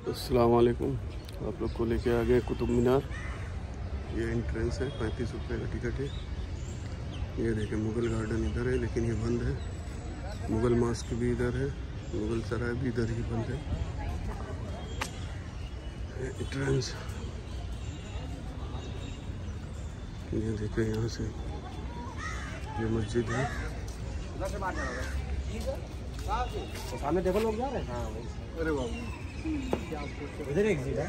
अस्सलाम वालेकुम। आप लोग को लेके आ गए कुतुब मीनार। ये एंट्रेंस है, 35 रुपये का टिकट है। ये देखें मुग़ल गार्डन इधर है लेकिन ये बंद है। मुग़ल मॉस्क भी इधर है, मुग़ल सराय भी इधर ही बंद है। एंट्रेंस ये देखें, यहाँ से ये मस्जिद है। सामने देखो लोग जा रहे हैं। हाँ अरे बाबू इधर एक चीज है।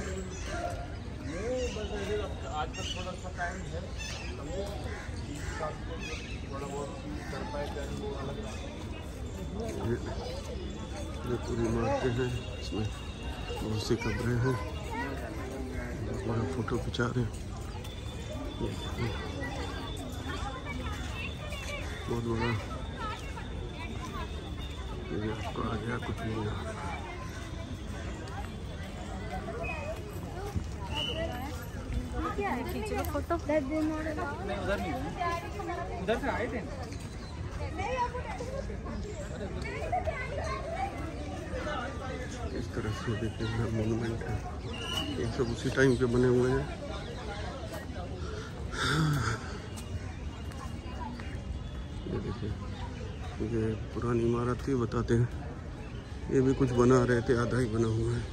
आज तक थोड़ा सा टाइम है, थोड़ा बहुत कर पाए वो अलग। ये पूरी इमारतें हैं, इसमें बहुत सी कब्रें हैं। बड़ा फोटो खिंचा रहे हैं, बहुत बड़ा। ये आपको आ गया कुछ मीनार। फोटो उधर से आए थे। इस तरह से देखिए मोनूमेंट है, ये सब उसी टाइम के बने हुए हैं। ये देखिए, ये पुरानी इमारत ही बताते हैं। ये भी कुछ बना रहे थे, आधा ही बना हुआ है।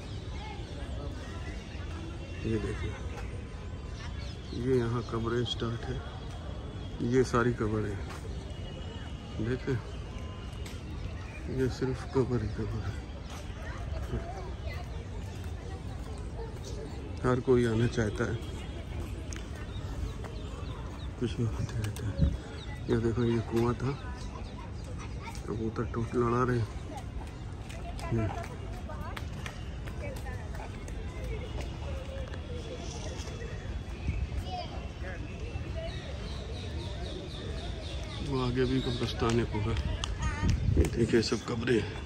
ये देखिए, ये यहाँ कब्रें स्टार्ट है। ये सारी कब्र है, देखें, ये सिर्फ कब्र ही कब्र है। हर कोई आना चाहता है, कुछ भी होते रहता है। ये देखो, ये कुआं था, कबूतर टोट लड़ा रहे। वो आगे भी कब्रिस्तान है पूरा। ये देखिए, सब कब्रें हैं।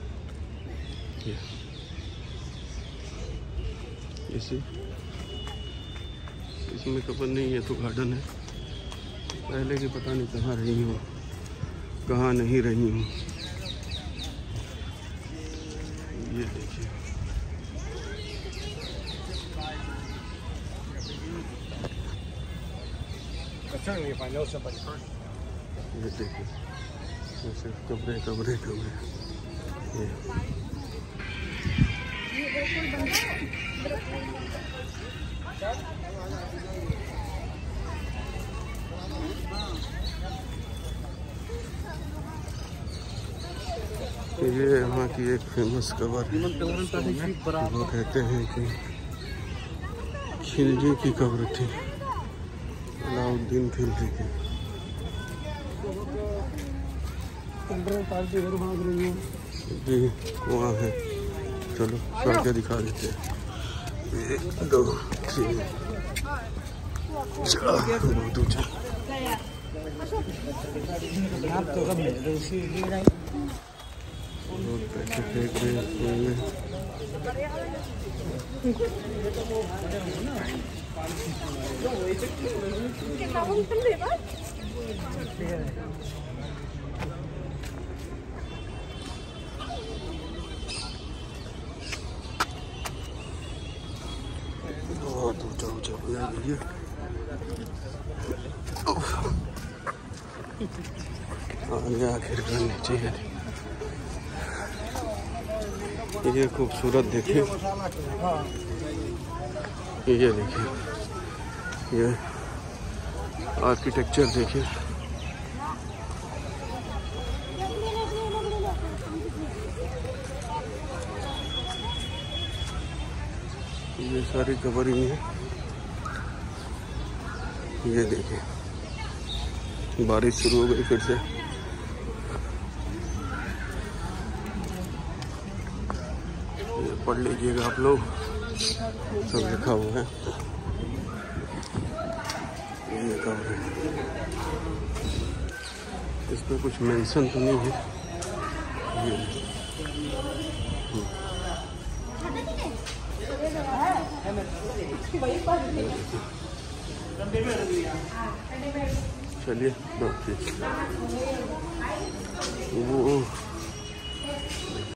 इसमें कब्र नहीं है तो गार्डन है। पहले की पता नहीं कहाँ रही हूँ, कहाँ नहीं रही हूँ। ये देखिए, ये देखिए, ये सिर्फ कब्रें कब्रें कब्रें। ये यहाँ की एक फेमस कब्र है। वो कहते हैं कि खिलजी की कब्र थी, अलाउद्दीन खिलजी की। जी वहाँ है, चलो चल के दिखा देते हैं। 1 2 3 बहुत ऊँचा। बहुत पैसे फेंक रहे हैं स्कूल में। बहुत ऊंचा ऊंचा बना दिया। आखिर करनी चाहिए। ये खूबसूरत देखिए, ये देखिए, ये आर्किटेक्चर देखिए। ये सारी कब्र ही है। ये देखिए, बारिश शुरू हो गई फिर से। ये पढ़ लीजिएगा आप लोग, सब लिखा हुआ है। ये कब्र है, इस पर कुछ मेंशन तो नहीं है। चलिए वो